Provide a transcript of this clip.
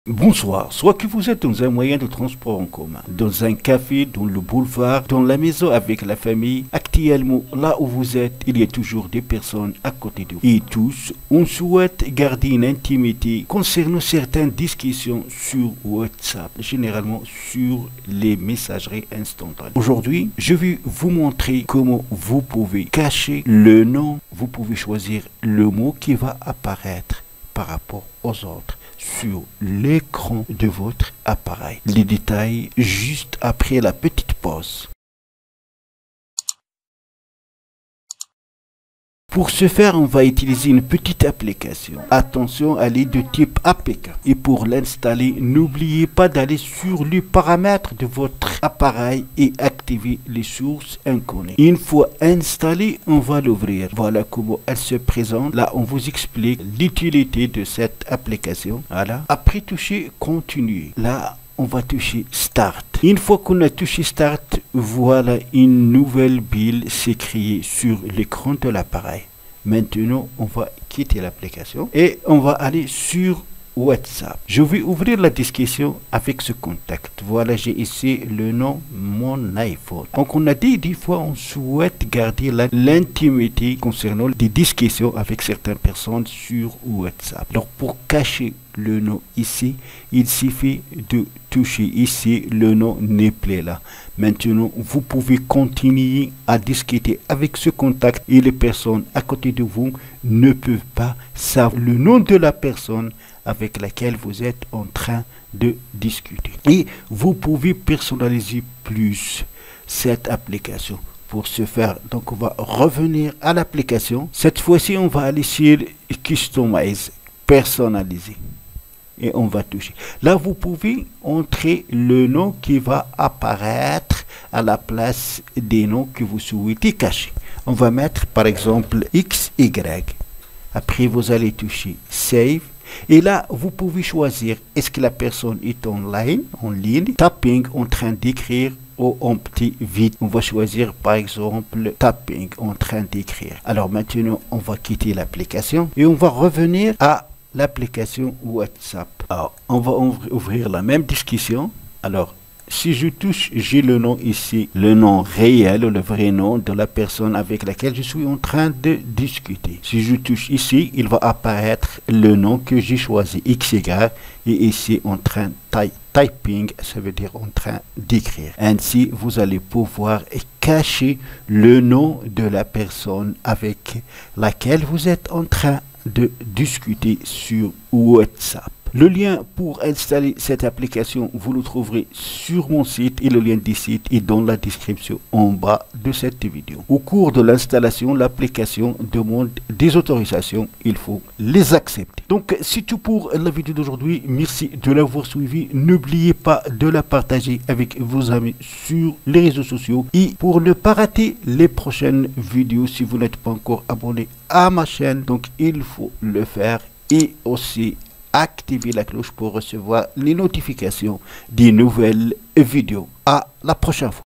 Bonsoir, soit que vous êtes dans un moyen de transport en commun, dans un café, dans le boulevard, dans la maison avec la famille, actuellement, là où vous êtes, il y a toujours des personnes à côté de vous. Et tous, on souhaite garder une intimité concernant certaines discussions sur WhatsApp, généralement sur les messageries instantanées. Aujourd'hui, je vais vous montrer comment vous pouvez cacher le nom, vous pouvez choisir le mot qui va apparaître par rapport aux autres sur l'écran de votre appareil. Les détails juste après la petite pause. Pour ce faire, on va utiliser une petite application. Attention, elle est de type APK. Et pour l'installer, n'oubliez pas d'aller sur les paramètres de votre appareil et activer les sources inconnues. Une fois installée, on va l'ouvrir. Voilà comment elle se présente. Là, on vous explique l'utilité de cette application. Voilà. Après toucher Continuer. Là, on va toucher Start. Une fois qu'on a touché Start, voilà une nouvelle bulle s'est créée sur l'écran de l'appareil. Maintenant, on va quitter l'application et on va aller sur WhatsApp. Je vais ouvrir la discussion avec ce contact. Voilà, j'ai ici le nom mon iPhone. Donc, on a dit des fois, on souhaite garder l'intimité concernant des discussions avec certaines personnes sur WhatsApp. Donc, pour cacher le nom ici, il suffit de toucher ici, le nom n'est plus là. Maintenant, vous pouvez continuer à discuter avec ce contact et les personnes à côté de vous ne peuvent pas savoir le nom de la personne avec laquelle vous êtes en train de discuter. Et vous pouvez personnaliser plus cette application. Pour ce faire, donc on va revenir à l'application. Cette fois-ci, on va aller sur Customize, personnaliser. Et on va toucher. Là, vous pouvez entrer le nom qui va apparaître à la place des noms que vous souhaitez cacher. On va mettre par exemple XY. Après, vous allez toucher Save. Et là, vous pouvez choisir est-ce que la personne est en ligne, tapping, en train d'écrire ou en petit vide. On va choisir par exemple tapping, en train d'écrire. Alors maintenant, on va quitter l'application et on va revenir à l'application WhatsApp. Alors, on va ouvrir la même discussion. Alors, si je touche, j'ai le nom ici, le nom réel, le vrai nom de la personne avec laquelle je suis en train de discuter. Si je touche ici, il va apparaître le nom que j'ai choisi, XY, et ici en train de typing, ça veut dire en train d'écrire. Ainsi, vous allez pouvoir cacher le nom de la personne avec laquelle vous êtes en train de discuter sur WhatsApp. Le lien pour installer cette application, vous le trouverez sur mon site et le lien du site est dans la description en bas de cette vidéo. Au cours de l'installation, l'application demande des autorisations, il faut les accepter. Donc, c'est tout pour la vidéo d'aujourd'hui. Merci de l'avoir suivi. N'oubliez pas de la partager avec vos amis sur les réseaux sociaux. Et pour ne pas rater les prochaines vidéos, si vous n'êtes pas encore abonné à ma chaîne, donc il faut le faire et aussi activer la cloche pour recevoir les notifications des nouvelles vidéos. À la prochaine fois.